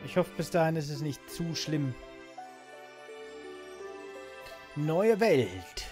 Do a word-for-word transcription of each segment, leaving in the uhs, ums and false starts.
Ich hoffe, bis dahin ist es nicht zu schlimm. Neue Welt.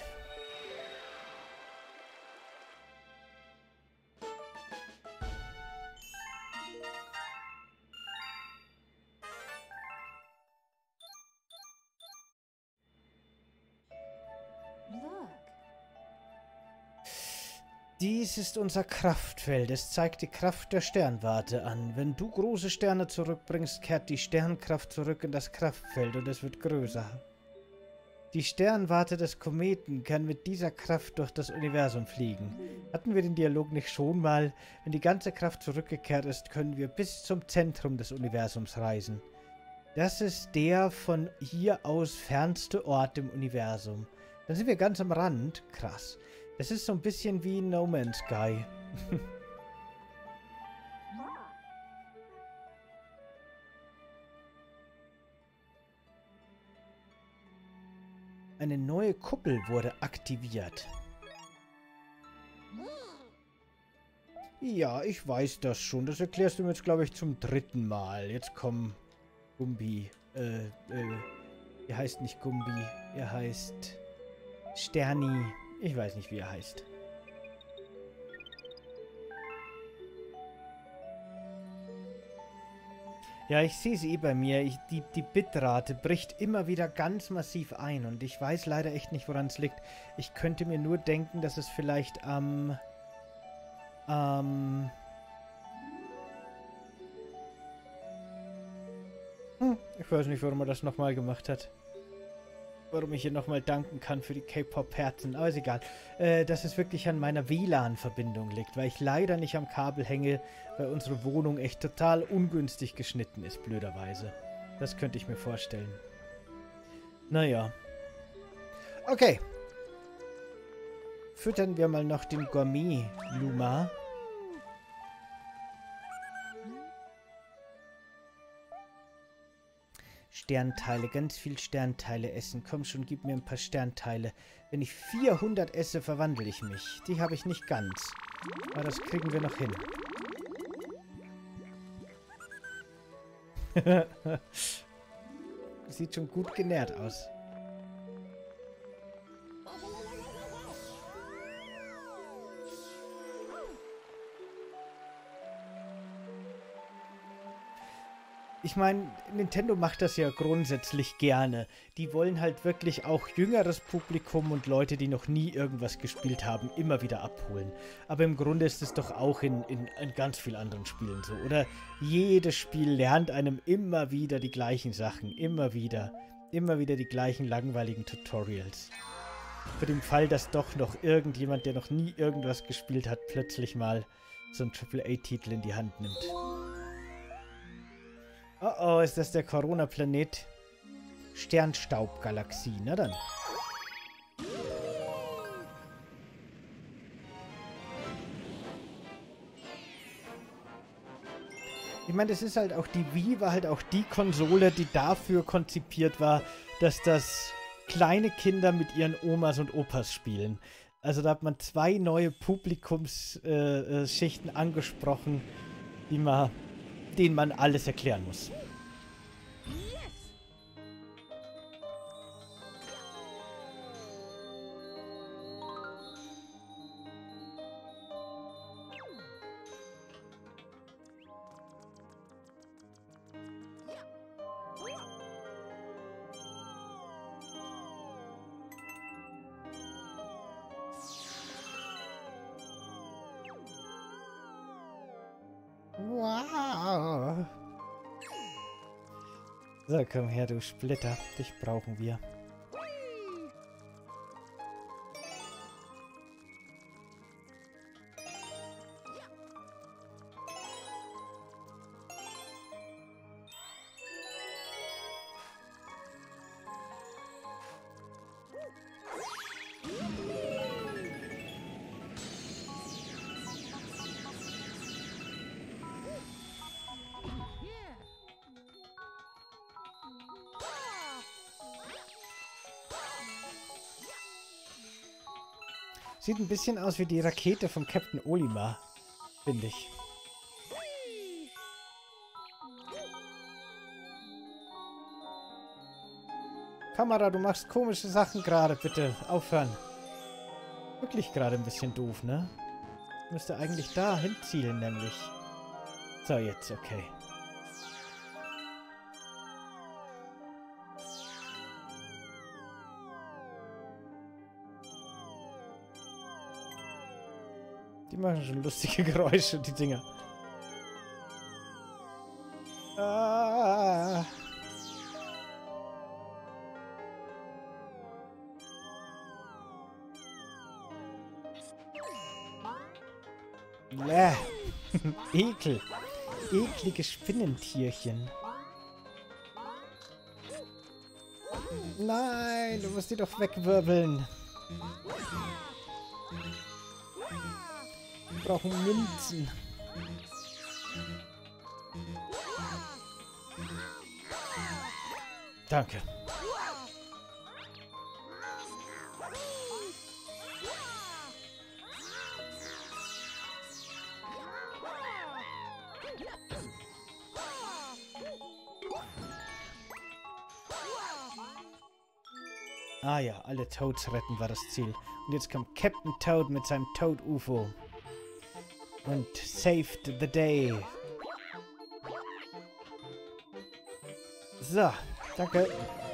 Dies ist unser Kraftfeld. Es zeigt die Kraft der Sternwarte an. Wenn du große Sterne zurückbringst, kehrt die Sternkraft zurück in das Kraftfeld und es wird größer. Die Sternwarte des Kometen kann mit dieser Kraft durch das Universum fliegen. Hatten wir den Dialog nicht schon mal? Wenn die ganze Kraft zurückgekehrt ist, können wir bis zum Zentrum des Universums reisen. Das ist der von hier aus fernste Ort im Universum. Dann sind wir ganz am Rand. Krass. Das ist so ein bisschen wie No Man's Sky. Eine neue Kuppel wurde aktiviert. Ja, ich weiß das schon. Das erklärst du mir jetzt, glaube ich, zum dritten Mal. Jetzt komm, Gumbi. Äh, äh, er heißt nicht Gumbi. Er heißt Sterni. Ich weiß nicht, wie er heißt. Ja, ich sehe es eh bei mir. Ich, die, die Bitrate bricht immer wieder ganz massiv ein. Und ich weiß leider echt nicht, woran es liegt. Ich könnte mir nur denken, dass es vielleicht am... Ähm... Hm, ich weiß nicht, warum er das nochmal gemacht hat. Warum ich hier nochmal danken kann für die K-Pop-Herzen. Aber ist egal. Äh, dass es wirklich an meiner W L A N-Verbindung liegt, weil ich leider nicht am Kabel hänge, weil unsere Wohnung echt total ungünstig geschnitten ist, blöderweise. Das könnte ich mir vorstellen. Naja. Okay. Füttern wir mal noch den Gourmet-Luma. Sternteile, ganz viel Sternteile essen. Komm schon, gib mir ein paar Sternteile. Wenn ich vierhundert esse, verwandle ich mich. Die habe ich nicht ganz. Aber das kriegen wir noch hin. Sieht schon gut genährt aus. Ich meine, Nintendo macht das ja grundsätzlich gerne. Die wollen halt wirklich auch jüngeres Publikum und Leute, die noch nie irgendwas gespielt haben, immer wieder abholen. Aber im Grunde ist es doch auch in, in, in ganz vielen anderen Spielen so, oder? Jedes Spiel lernt einem immer wieder die gleichen Sachen. Immer wieder. Immer wieder die gleichen langweiligen Tutorials. Für den Fall, dass doch noch irgendjemand, der noch nie irgendwas gespielt hat, plötzlich mal so einen Triple A Titel in die Hand nimmt. Oh oh, ist das der Corona-Planet? Sternstaubgalaxie, na dann. Ich meine, das ist halt auch, die Wii war halt auch die Konsole, die dafür konzipiert war, dass das kleine Kinder mit ihren Omas und Opas spielen. Also da hat man zwei neue Publikumsschichten äh, angesprochen, die man... denen man alles erklären muss. Wow. So, komm her, du Splitter. Dich brauchen wir. Sieht ein bisschen aus wie die Rakete von Captain Olimar, finde ich. Kamera, du machst komische Sachen gerade. Bitte aufhören. Wirklich gerade ein bisschen doof, ne? Müsste eigentlich da hinzielen, nämlich. So, jetzt, okay. Die machen schon lustige Geräusche, die Dinger. Ah. Bäh. Ekel. Eklige Spinnentierchen. Nein, du musst die doch wegwirbeln. Wir brauchen Münzen. Danke. Ah ja, alle Toads retten war das Ziel. Und jetzt kommt Captain Toad mit seinem Toad-U F O. Und saved the day. So, danke.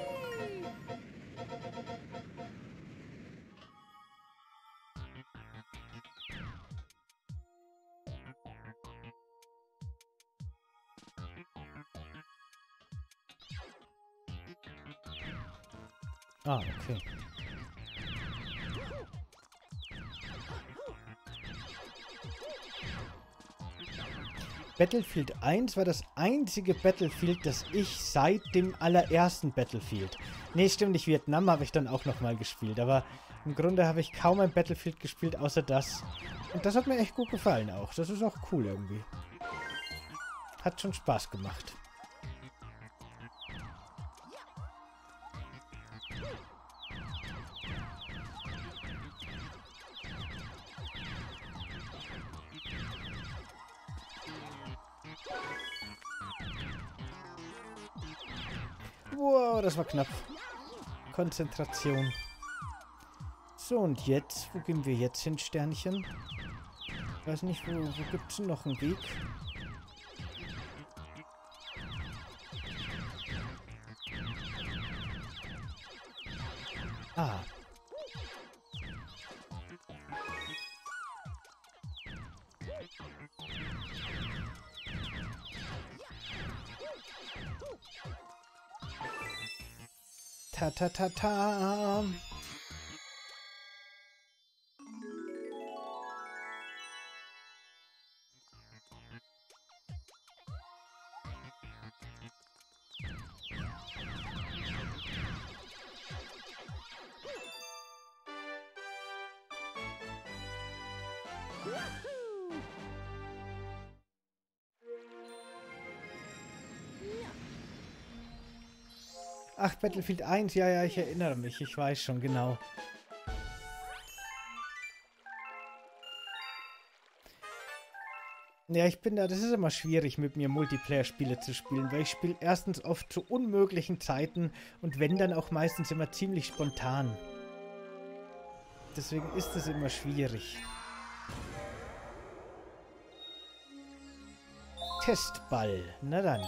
Ah, okay. Battlefield eins war das einzige Battlefield, das ich seit dem allerersten Battlefield... Nee, stimmt nicht, Vietnam habe ich dann auch nochmal gespielt, aber im Grunde habe ich kaum ein Battlefield gespielt, außer das. Und das hat mir echt gut gefallen auch. Das ist auch cool irgendwie. Hat schon Spaß gemacht. Wow, das war knapp. Konzentration. So, und jetzt? Wo gehen wir jetzt hin, Sternchen? Ich weiß nicht, wo, wo gibt es noch einen Weg? Ah. Ta ta ta ta. Ach, Battlefield eins, ja, ja, ich erinnere mich, ich weiß schon, genau. Ja, ich bin da, das ist immer schwierig, mit mir Multiplayer-Spiele zu spielen, weil ich spiele erstens oft zu unmöglichen Zeiten und wenn, dann auch meistens immer ziemlich spontan. Deswegen ist es immer schwierig. Testball, na dann.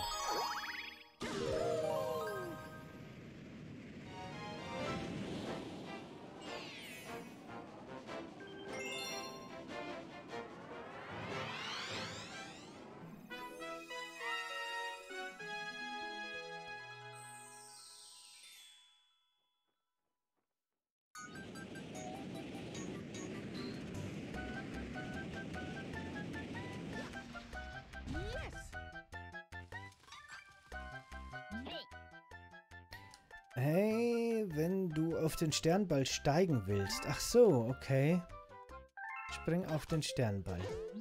Hey, wenn du auf den Sternball steigen willst. Ach so, okay. Spring auf den Sternball.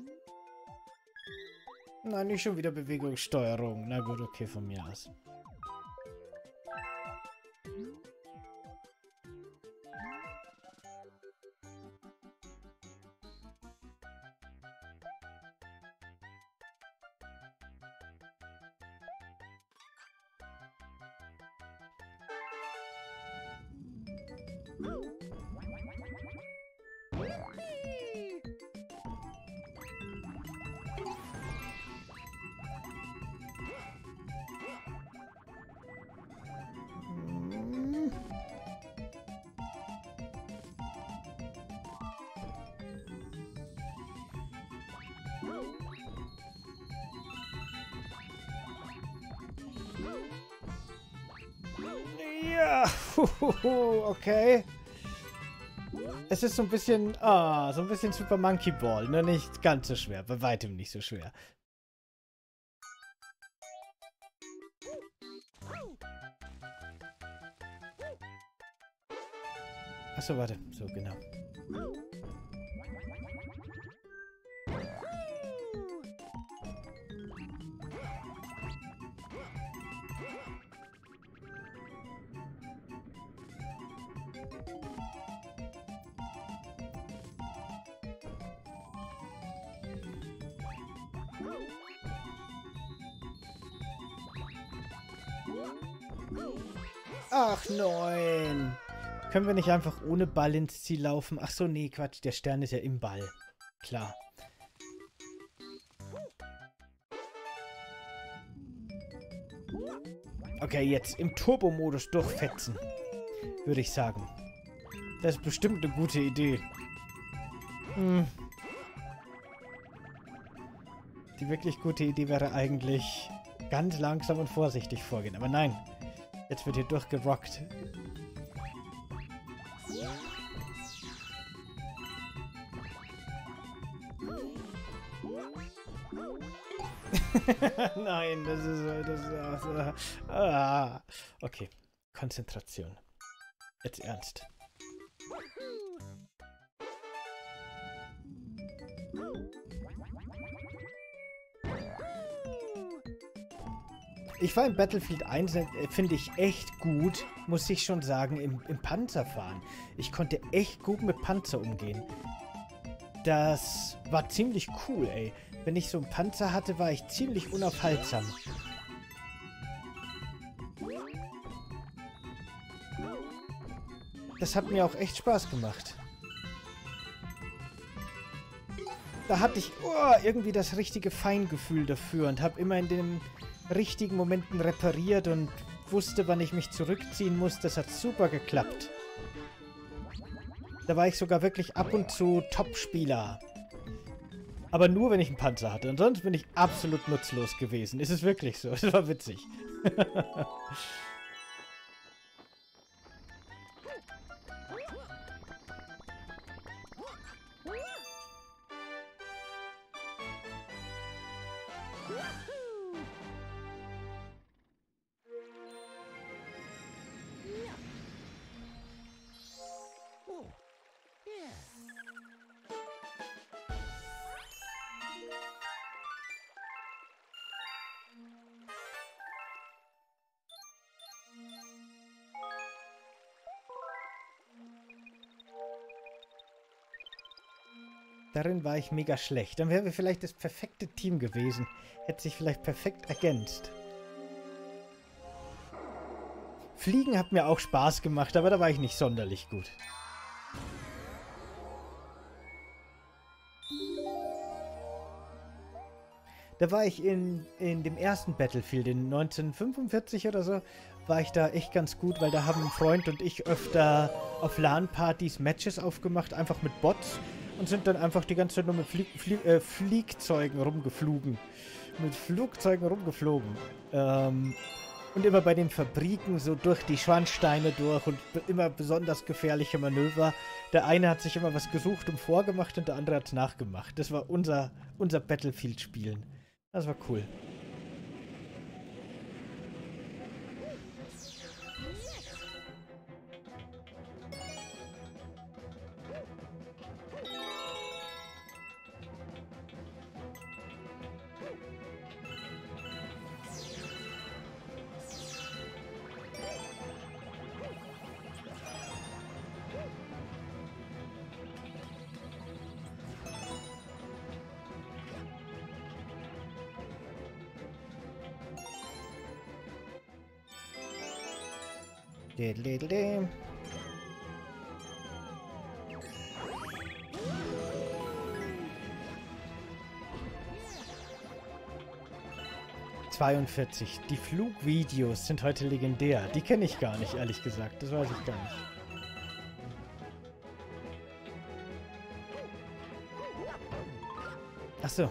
Nein, nicht schon wieder Bewegungssteuerung. Na gut, okay, von mir aus. Okay. Es ist so ein bisschen, ah, so ein bisschen Super Monkey Ball, nur nicht ganz so schwer, bei weitem nicht so schwer. Achso, warte, so genau. Ach nein. Können wir nicht einfach ohne Ball ins Ziel laufen? Ach so, nee, Quatsch. Der Stern ist ja im Ball. Klar. Okay, jetzt im Turbo-Modus durchfetzen. Würde ich sagen. Das ist bestimmt eine gute Idee. Hm. Die wirklich gute Idee wäre eigentlich ganz langsam und vorsichtig vorgehen. Aber nein. Jetzt wird hier durchgerockt. Nein, das ist... Das ist uh, ah. Okay, Konzentration. Jetzt ernst. Ich war im Battlefield eins, äh, finde ich echt gut, muss ich schon sagen, im, im Panzerfahren. Ich konnte echt gut mit Panzer umgehen. Das war ziemlich cool, ey. Wenn ich so einen Panzer hatte, war ich ziemlich unaufhaltsam. Das hat mir auch echt Spaß gemacht. Da hatte ich oh, irgendwie das richtige Feingefühl dafür und habe immer in den richtigen Momenten repariert und wusste, wann ich mich zurückziehen muss. Das hat super geklappt. Da war ich sogar wirklich ab und zu Top-Spieler. Aber nur, wenn ich einen Panzer hatte. Und sonst bin ich absolut nutzlos gewesen. Ist es wirklich so? Das war witzig. Darin war ich mega schlecht. Dann wären wir vielleicht das perfekte Team gewesen. Hätte sich vielleicht perfekt ergänzt. Fliegen hat mir auch Spaß gemacht, aber da war ich nicht sonderlich gut. Da war ich in, in dem ersten Battlefield, in neunzehnhundertfünfundvierzig oder so, war ich da echt ganz gut, weil da haben ein Freund und ich öfter auf LAN-Partys Matches aufgemacht, einfach mit Bots. Und sind dann einfach die ganze Zeit nur mit Flie Flie äh, Fliegzeugen rumgeflogen. Mit Flugzeugen rumgeflogen. Ähm, und immer bei den Fabriken so durch die Schornsteine durch und immer besonders gefährliche Manöver. Der eine hat sich immer was gesucht und vorgemacht und der andere hat es nachgemacht. Das war unser, unser Battlefield-Spielen. Das war cool. zweiundvierzig. Die Flugvideos sind heute legendär. Die kenne ich gar nicht, ehrlich gesagt. Das weiß ich gar nicht. Ach so.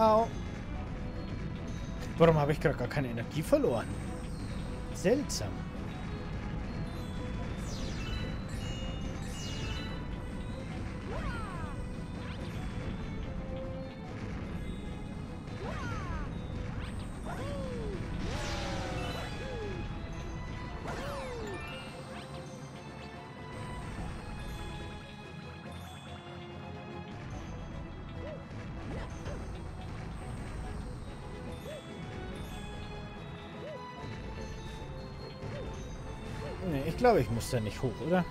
Au. Warum habe ich gerade gar keine Energie verloren? Seltsam. Nee, ich glaube, ich muss da nicht hoch, oder?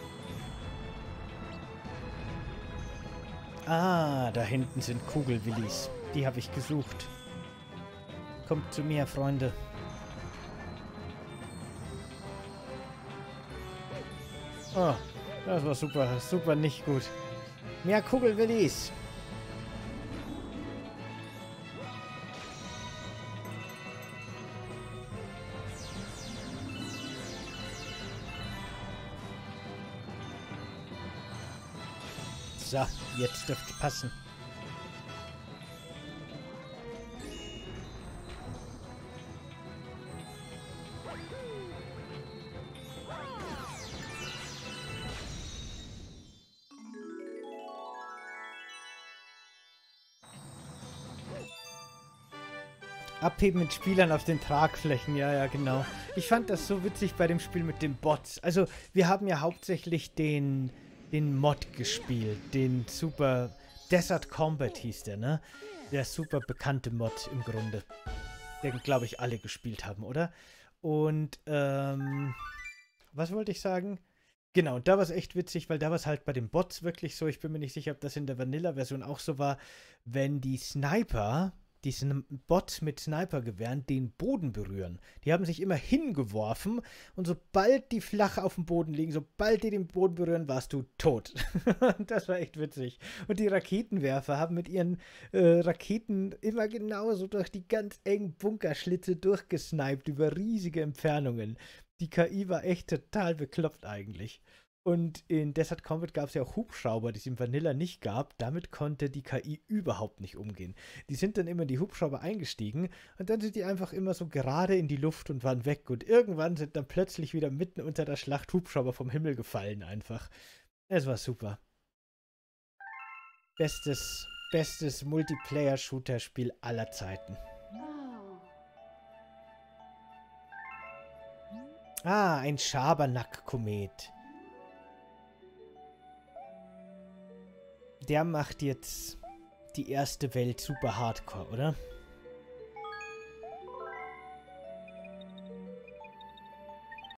Ah, da hinten sind Kugelwillis. Die habe ich gesucht. Kommt zu mir, Freunde. Oh, das war super, super nicht gut. Mehr Kugelwillis. So, jetzt dürfte passen. Abheben mit Spielern auf den Tragflächen, ja, ja, genau. Ich fand das so witzig bei dem Spiel mit den Bots. Also, wir haben ja hauptsächlich den, den Mod gespielt, den super Desert Combat hieß der, ne? Der super bekannte Mod im Grunde. Den, glaube ich, alle gespielt haben, oder? Und, ähm, was wollte ich sagen? Genau, da war es echt witzig, weil da war es halt bei den Bots wirklich so, ich bin mir nicht sicher, ob das in der Vanilla-Version auch so war, wenn die Sniper, die Sn- Bots mit Snipergewehren, den Boden berühren. Die haben sich immer hingeworfen und sobald die flach auf dem Boden liegen, sobald die den Boden berühren, warst du tot. Das war echt witzig. Und die Raketenwerfer haben mit ihren äh, Raketen immer genauso durch die ganz engen Bunkerschlitze durchgesniped über riesige Entfernungen. Die K I war echt total bekloppt eigentlich. Und in Desert Combat gab es ja auch Hubschrauber, die es im Vanilla nicht gab. Damit konnte die K I überhaupt nicht umgehen. Die sind dann immer in die Hubschrauber eingestiegen und dann sind die einfach immer so gerade in die Luft und waren weg. Und irgendwann sind dann plötzlich wieder mitten unter der Schlacht Hubschrauber vom Himmel gefallen einfach. Es war super. Bestes, bestes Multiplayer-Shooter-Spiel aller Zeiten. Ah, ein Schabernack-Komet. Der macht jetzt die erste Welt super hardcore, oder?